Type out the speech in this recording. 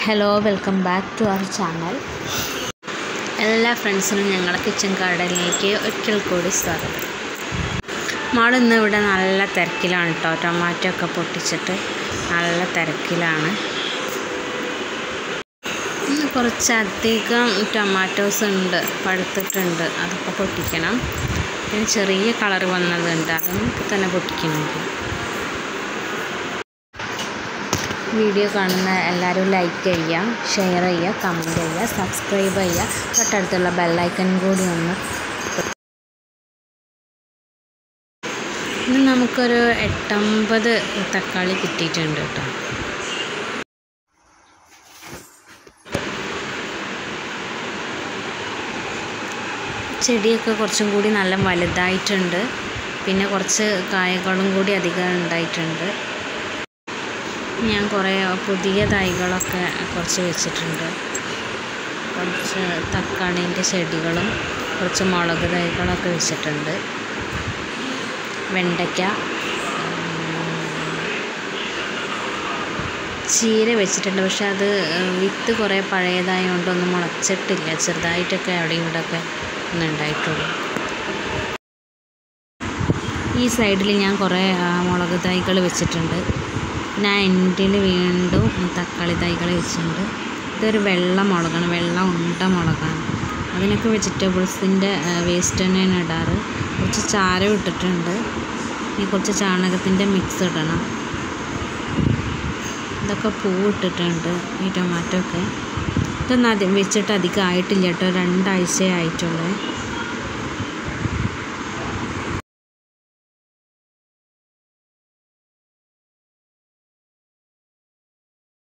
Hello, welcome back to our channel. എല്ലാ ഫ്രണ്ട്സിനും ഞങ്ങളുടെ കിച്ചൺ ഗാർഡനിലേക്ക് ഒരിക്കൽ കൂടി സ്വാഗതം. മാള് ഇന്ന് ഇവിടെ നല്ല തിരക്കിലാണ് കേട്ടോ. ടൊമാറ്റോ ഒക്കെ പൊട്ടിച്ചിട്ട് നല്ല തിരക്കിലാണ്. ഇന്ന് കുറച്ചധികം ടൊമാറ്റോസ് ഉണ്ട്, പഴുത്തിട്ടുണ്ട്. അതൊക്കെ പൊട്ടിക്കണം. പിന്നെ ചെറിയ കളർ വന്നതുണ്ട്, അതൊന്നും തന്നെ പൊട്ടിക്കുന്നുണ്ട്. വീഡിയോ കാണുന്ന എല്ലാവരും ലൈക്ക് ചെയ്യുക, ഷെയർ ചെയ്യുക, കമൻറ്റ് ചെയ്യുക, സബ്സ്ക്രൈബ് ചെയ്യുക. തൊട്ടടുത്തുള്ള ബെല്ലൈക്കൺ കൂടി ഒന്ന്. ഇന്ന് നമുക്കൊരു 8-9 തക്കാളി കിട്ടിയിട്ടുണ്ട് കേട്ടോ. ചെടിയൊക്കെ കുറച്ചും കൂടി നല്ല വലുതായിട്ടുണ്ട്. പിന്നെ കുറച്ച് കായകളും കൂടി അധികം ഉണ്ടായിട്ടുണ്ട്. ഞാൻ കുറേ പുതിയ തൈകളൊക്കെ കുറച്ച് വെച്ചിട്ടുണ്ട്. കുറച്ച് തക്കാളീൻ്റെ ചെടികളും കുറച്ച് മുളക് തൈകളൊക്കെ വെച്ചിട്ടുണ്ട്. വെണ്ടയ്ക്ക, ചീര വെച്ചിട്ടുണ്ട്. പക്ഷെ അത് വിത്ത് കുറേ പഴയതായതുകൊണ്ടൊന്നും മുളച്ചിട്ടില്ല. ചെറുതായിട്ടൊക്കെ അവിടെയും ഇവിടെയൊക്കെ ഒന്നുണ്ടായിട്ടുള്ളൂ. ഈ സൈഡിൽ ഞാൻ കുറേ മുളക് തൈകൾ വെച്ചിട്ടുണ്ട്. ഞാൻ എൻഡിൽ വീണ്ടും തക്കാളി തൈകൾ വെച്ചിട്ടുണ്ട്. ഇതൊരു വെള്ള മുളകാണ്, വെള്ള ഉണ്ട മുളകാണ്. അതിനൊക്കെ വെജിറ്റബിൾസിൻ്റെ വേസ്റ്റ് തന്നെയാണ് ഇടാറ്. കുറച്ച് ചാരം ഇട്ടിട്ടുണ്ട്. ഇനി കുറച്ച് ചാണകത്തിൻ്റെ മിക്സ് ഇടണം. ഇതൊക്കെ പൂവിട്ടിട്ടുണ്ട് ഈ ടൊമാറ്റോ ഒക്കെ. ഇതൊന്നും വെച്ചിട്ട് അധികം ആയിട്ടില്ല കേട്ടോ. 2 ആഴ്ചയേ ആയിട്ടുള്ളൂ.